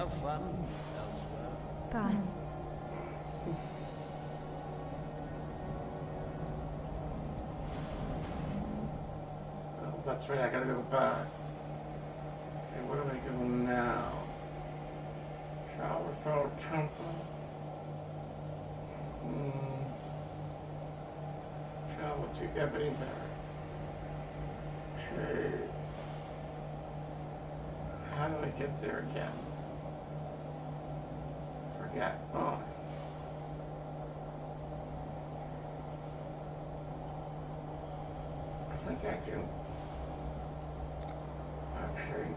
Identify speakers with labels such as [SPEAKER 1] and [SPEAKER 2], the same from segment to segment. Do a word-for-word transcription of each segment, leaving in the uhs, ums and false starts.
[SPEAKER 1] Have fun elsewhere.
[SPEAKER 2] Bye.
[SPEAKER 3] Oh, that's right, I gotta go back. Okay, what do I do now? Shower, throw, temple. Hmm. Travel to Ebony Berry. Okay. How do I get there again? Forget. Oh. I think I do. Actually,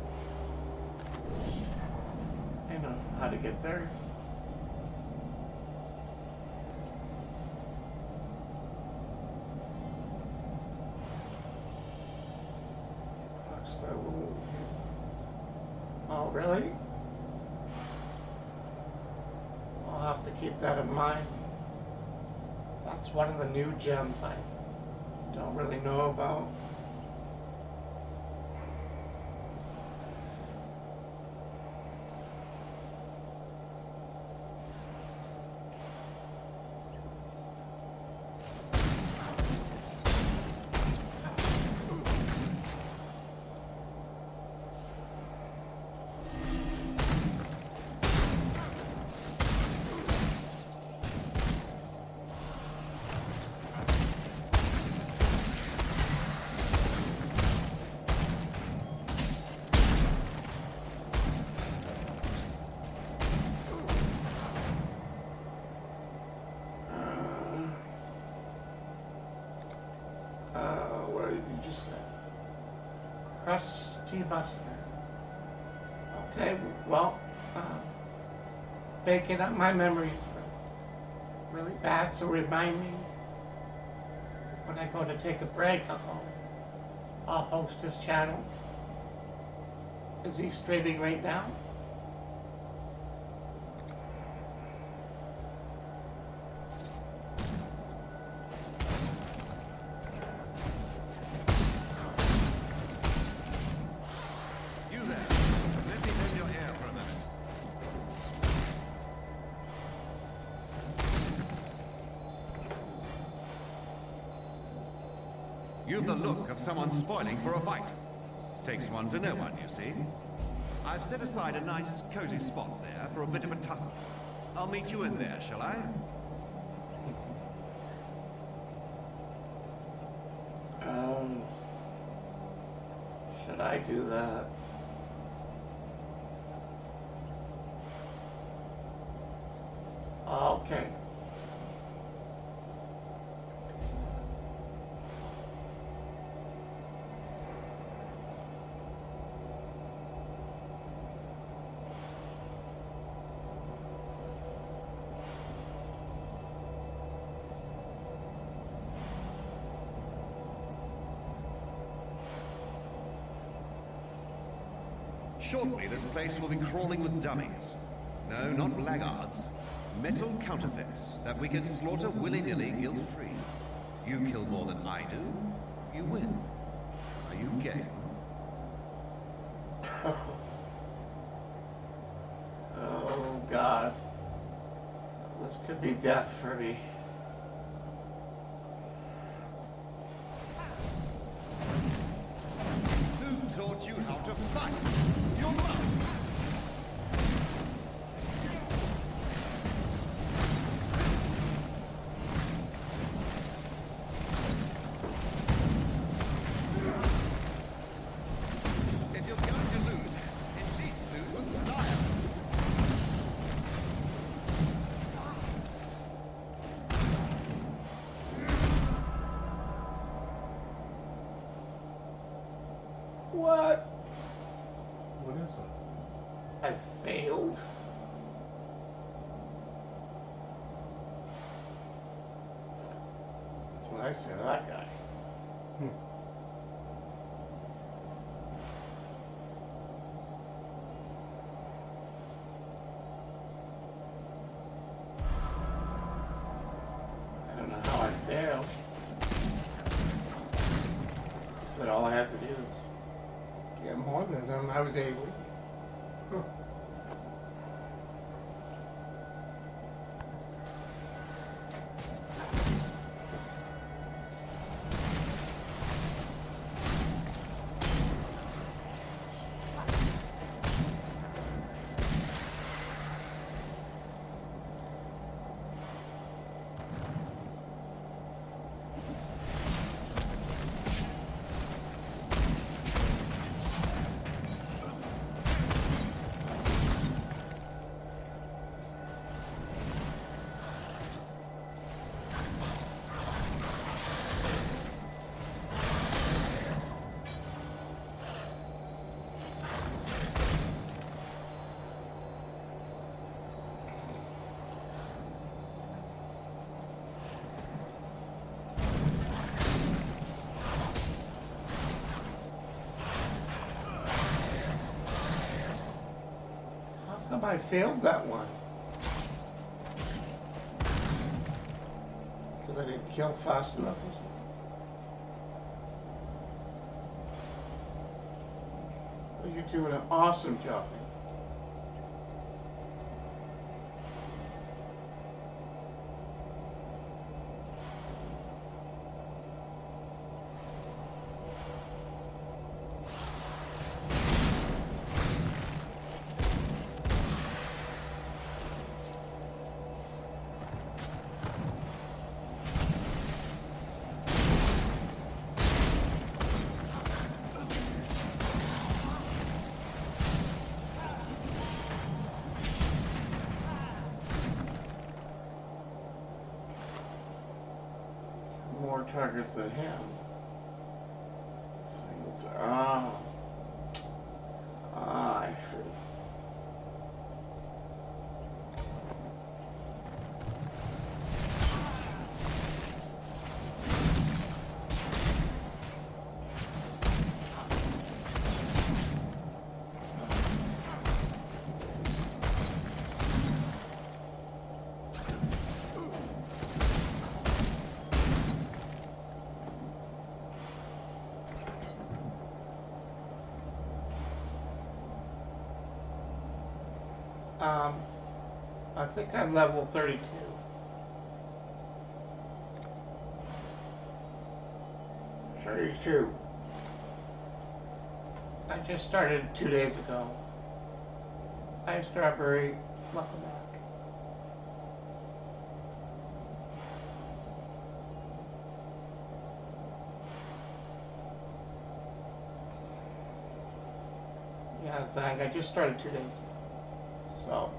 [SPEAKER 3] I know how to get there. Oh, really? I'll have to keep that in mind. That's one of the new gems I don't really know about. Okay, well, uh, baking up my memories really bad, so remind me when I go to take a break, I'll, I'll host this channel. Is he streaming right now?
[SPEAKER 4] You've the look of someone spoiling for a fight. Takes one to know one, you see. I've set aside a nice, cozy spot there for a bit of a tussle. I'll meet you in there, shall I?
[SPEAKER 3] Um, should I do that? Okay.
[SPEAKER 4] Shortly, this place will be crawling with dummies. No, not blackguards. Metal counterfeits that we can slaughter willy-nilly, guilt-free. You kill more than I do, you win. Are you game?
[SPEAKER 3] Oh, God. This could be death for me.
[SPEAKER 4] Who taught you how to fight? Your mother!
[SPEAKER 3] What?
[SPEAKER 5] What is it?
[SPEAKER 3] I failed. That's what I say to that guy.
[SPEAKER 5] Hmm.
[SPEAKER 3] I don't know how I failed. He said all I had to do is get more than them. I was able. Huh. come I failed that one? Because I didn't kill fast enough. Well, you're doing an awesome job. More targets than him. Ah. Ah, I see. Um, I think I'm level thirty-two. thirty-two. I just started two days ago. Hi, Strawberry. Welcome back. Yeah, Zang, I just started two days ago. So,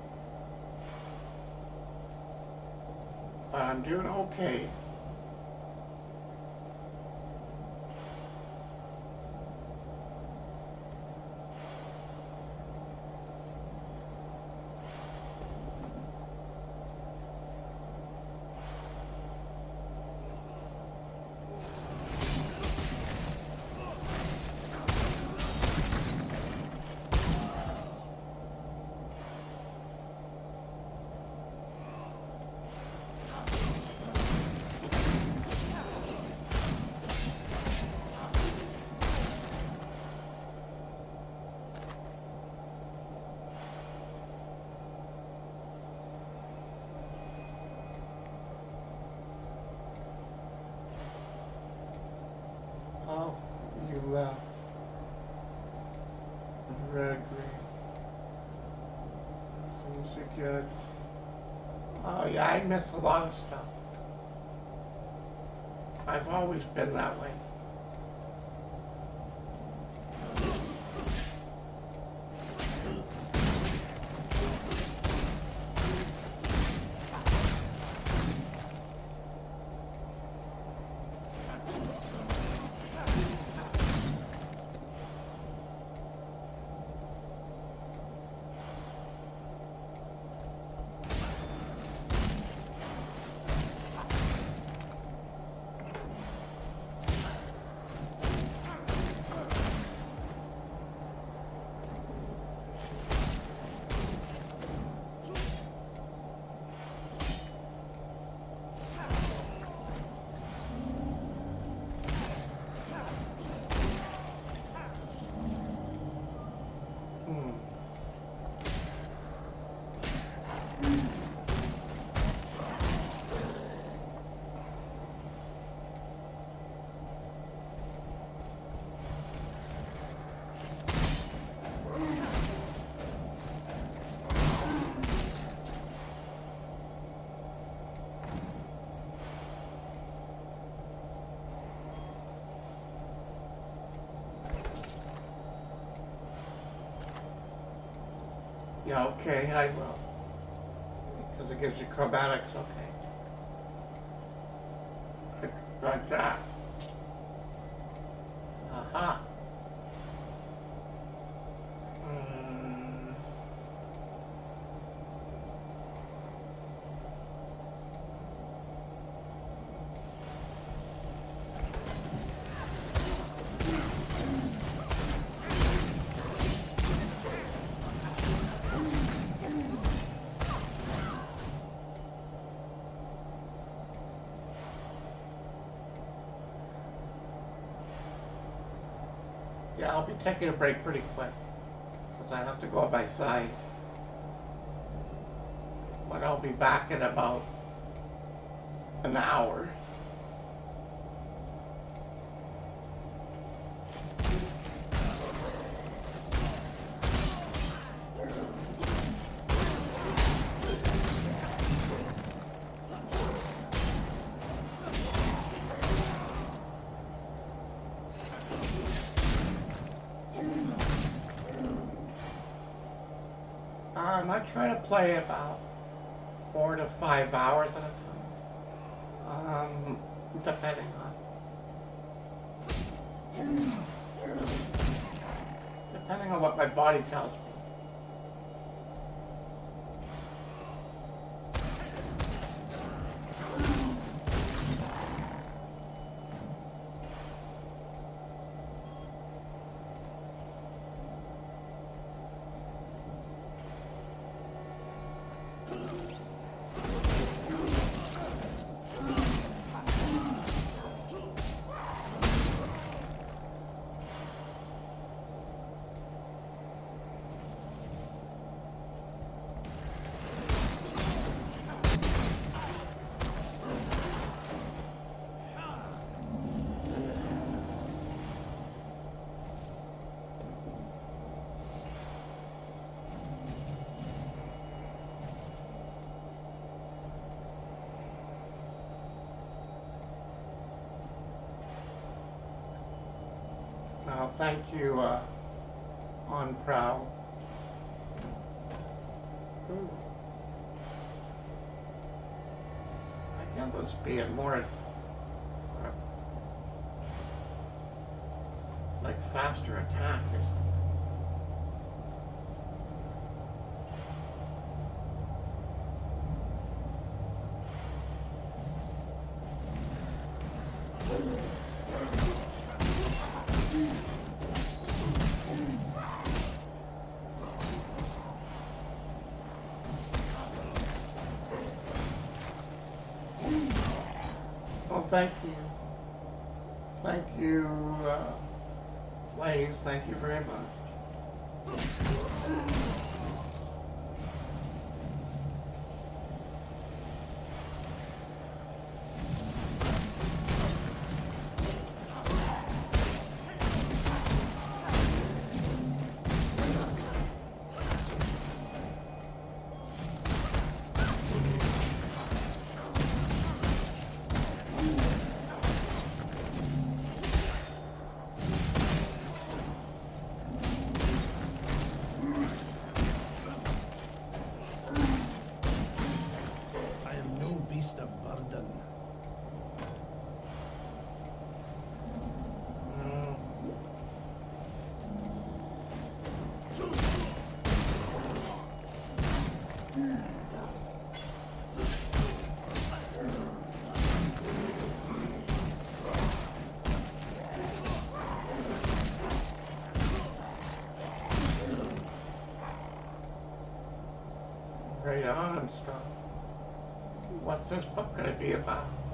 [SPEAKER 3] I'm doing okay. Oh, you left. Red, green. Things you get. Oh yeah, I miss a lot of stuff. I've always been that way. Yeah, okay, I will. Because it gives you acrobatics, okay. Like that. Aha. Mm. I'll be taking a break pretty quick because I have to go on my side. But I'll be back in about an hour. Um, I try to play about four to five hours at a time, um, depending on depending on what my body tells me. Well, thank you, uh, on Prowl. Ooh. I get this being more, uh, like faster attack. Well, thank you. Thank you, uh, Blaze. Thank you very much. Right on, Armstrong. What's this book going to be about?